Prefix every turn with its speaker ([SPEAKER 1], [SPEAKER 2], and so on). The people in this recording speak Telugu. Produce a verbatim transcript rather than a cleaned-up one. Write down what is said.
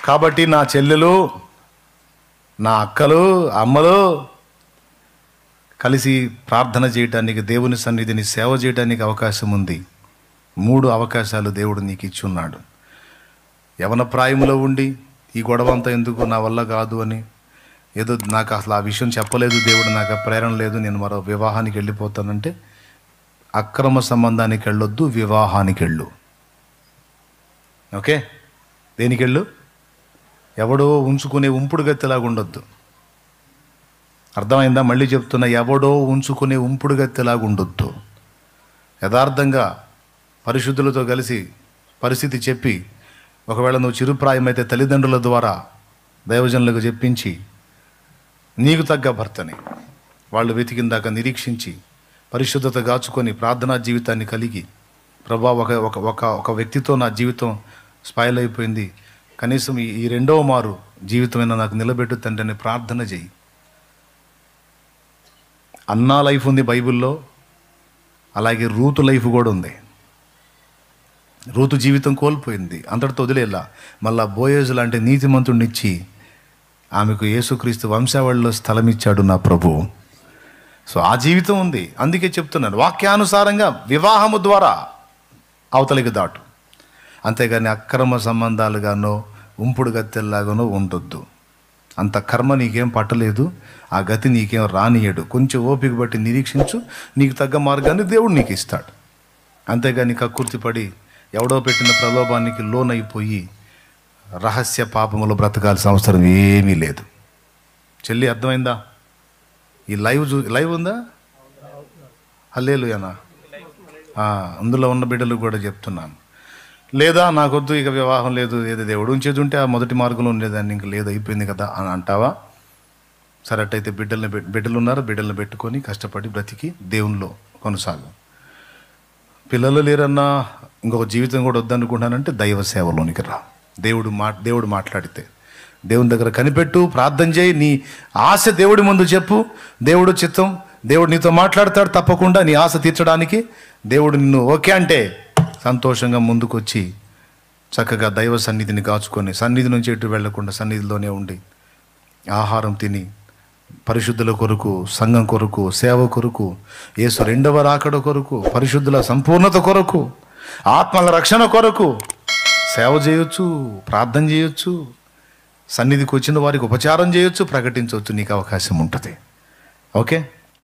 [SPEAKER 1] కాబట్టి నా చెల్లెలు, నా అక్కలు, అమ్మలు కలిసి ప్రార్థన చేయటానికి, దేవుని సన్నిధిని సేవ చేయడానికి అవకాశం ఉంది. మూడు అవకాశాలు దేవుడు నీకు ఇచ్చున్నాడు. యవన ప్రాయములో ఉండి ఈ గొడవ అంతా ఎందుకు, నా వల్ల కాదు అని, ఏదో నాకు అసలు ఆ విషయం చెప్పలేదు దేవుడు, నాకు ప్రేరణ లేదు, నేను మరో వివాహానికి వెళ్ళిపోతానంటే అక్రమ సంబంధానికి వెళ్ళొద్దు, వివాహానికి వెళ్ళు. ఓకే, దేనికి వెళ్ళు? ఎవడో ఉంచుకునే ఉంపుడు గత్తెలాగా ఉండొద్దు. అర్థమైందా? మళ్ళీ చెప్తున్నా, ఎవడో ఉంచుకునే ఉంపుడు గత్తెలాగా ఉండొద్దు. యథార్థంగా పరిశుద్ధులతో కలిసి పరిస్థితి చెప్పి, ఒకవేళ నువ్వు చిరుప్రాయమైతే తల్లిదండ్రుల ద్వారా దైవజనులకు చెప్పించి నీకు తగ్గ భర్తని వాళ్ళు వెతికిందాక నిరీక్షించి పరిశుద్ధత గాచుకొని ప్రార్థనా జీవితాన్ని కలిగి, ప్రభా ఒక ఒక ఒక ఒక వ్యక్తితో నా జీవితం స్పాయిల్ అయిపోయింది, కనీసం ఈ ఈ రెండవ మారు జీవితమైనా నాకు నిలబెట్టు తండ్రి అని ప్రార్థన చేయి. అన్నా లైఫ్ ఉంది బైబిల్లో, అలాగే రూతు లైఫ్ కూడా ఉంది. రూతు జీవితం కోల్పోయింది, అంతటితో వదిలేలా. మళ్ళా బోయేజు లాంటి నీతిమంతుడినిచ్చి ఆమెకు యేసుక్రీస్తు వంశావళిలో స్థలం ఇచ్చాడు నా ప్రభు. సో ఆ జీవితం ఉంది. అందుకే చెప్తున్నాను, వాక్యానుసారంగా వివాహము ద్వారా అవతలికి దాటు, అంతేగాని అక్రమ సంబంధాలుగానో ఉంపుడు గత్తెల్లాగానో ఉండొద్దు. అంత కర్మ నీకేం పట్టలేదు, ఆ గతి నీకేం రానియడు. కొంచెం ఓపిక బట్టి నిరీక్షించు, నీకు తగ్గ మార్గాన్ని దేవుడు నీకు ఇస్తాడు. అంతేగాని కక్కుర్తిపడి ఎవడో పెట్టిన ప్రలోభానికి లోనైపోయి రహస్య పాపములో బ్రతకాల్సిన అవసరం ఏమీ లేదు. చెల్లి, అర్థమైందా? ఈ లైవ్ చూ లైవ్ ఉందా? హల్లెలూయా. అందులో ఉన్న బిడ్డలు కూడా చెప్తున్నాను, లేదా నాకొద్దు ఇక వివాహం లేదు, ఏదో దేవుడు ఉంచేది ఉంటే ఆ మొదటి మార్గంలో ఉండేదాన్ని, ఇంక లేదు అయిపోయింది కదా అని అంటావా? సరే, అట్టయితే బిడ్డల్ని బిడ్డలు ఉన్నారు, బిడ్డల్ని పెట్టుకొని కష్టపడి బ్రతికి దేవునిలో కొనసాగు. పిల్లలు లేరన్నా ఇంకొక జీవితం కూడా వద్దనుకుంటానంటే దైవ సేవలోనికి రా. దేవుడు మా దేవుడు మాట్లాడితే దేవుని దగ్గర కనిపెట్టు, ప్రార్థన చేయి, నీ ఆశ దేవుడి ముందు చెప్పు. దేవుడు చిత్తం, దేవుడు నీతో మాట్లాడతాడు తప్పకుండా. నీ ఆశ తీర్చడానికి దేవుడు నిన్ను ఓకే అంటే సంతోషంగా ముందుకొచ్చి చక్కగా దైవ సన్నిధిని కాచుకొని, సన్నిధి నుంచి ఎటు వెళ్లకుండా సన్నిధిలోనే ఉండి ఆహారం తిని పరిశుద్ధుల కొరకు, సంఘం కొరకు, సేవ కొరకు, యేసు రెండవ రాకడ కొరకు, పరిశుద్ధుల సంపూర్ణత కొరకు, ఆత్మల రక్షణ కొరకు సేవ చేయొచ్చు, ప్రార్థన చేయొచ్చు, సన్నిధికి వచ్చిన వారికి ఉపచారం చేయొచ్చు, ప్రకటించవచ్చు. నీకు అవకాశం ఉంటుంది. ఓకే.